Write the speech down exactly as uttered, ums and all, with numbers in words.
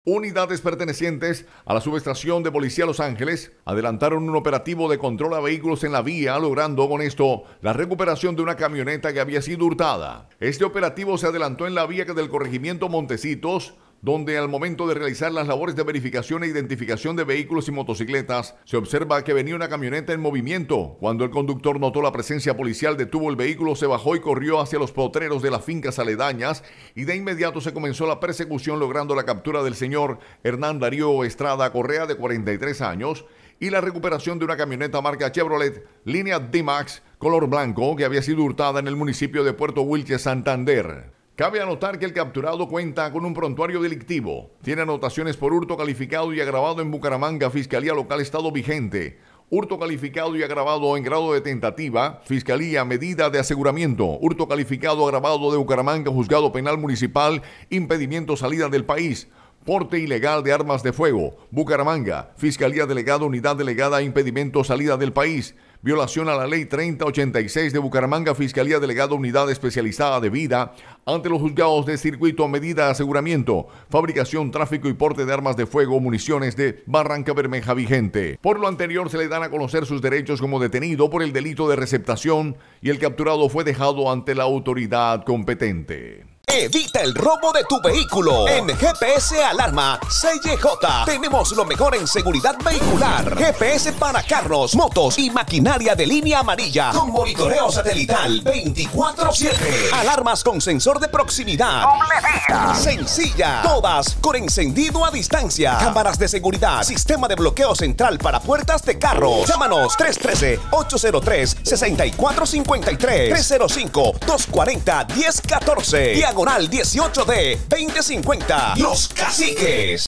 Unidades pertenecientes a la subestación de policía Los Ángeles adelantaron un operativo de control a vehículos en la vía, logrando con esto la recuperación de una camioneta que había sido hurtada. Este operativo se adelantó en la vía del corregimiento Montecitos, donde al momento de realizar las labores de verificación e identificación de vehículos y motocicletas, se observa que venía una camioneta en movimiento. Cuando el conductor notó la presencia policial, detuvo el vehículo, se bajó y corrió hacia los potreros de las fincas aledañas, y de inmediato se comenzó la persecución, logrando la captura del señor Hernán Darío Estrada Correa, de cuarenta y tres años, y la recuperación de una camioneta marca Chevrolet línea D-Max color blanco que había sido hurtada en el municipio de Puerto Wilches, Santander. Cabe anotar que el capturado cuenta con un prontuario delictivo. Tiene anotaciones por hurto calificado y agravado en Bucaramanga, Fiscalía Local Estado Vigente. Hurto calificado y agravado en grado de tentativa, Fiscalía Medida de Aseguramiento. Hurto calificado agravado de Bucaramanga, Juzgado Penal Municipal, impedimento salida del país. Porte ilegal de armas de fuego, Bucaramanga, Fiscalía Delegada, Unidad Delegada, impedimento salida del país. Violación a la ley treinta ochenta y seis de Bucaramanga, Fiscalía Delegada, Unidad Especializada de Vida, ante los juzgados de circuito, medida de aseguramiento, fabricación, tráfico y porte de armas de fuego, municiones de Barranca Bermeja vigente. Por lo anterior, se le dan a conocer sus derechos como detenido por el delito de receptación, y el capturado fue dejado ante la autoridad competente. Evita el robo de tu vehículo. En G P S Alarma C Y J tenemos lo mejor en seguridad vehicular. G P S para carros, motos y maquinaria de línea amarilla con monitoreo satelital veinticuatro siete. Alarmas con sensor de proximidad. Sencilla. Todas con encendido a distancia. Cámaras de seguridad. Sistema de bloqueo central para puertas de carros. Llámanos tres uno tres, ocho cero tres, seis cuatro cinco tres, tres cero cinco, dos cuatro cero, uno cero uno cuatro. Diagonal dieciocho D veinte cincuenta. Los Caciques.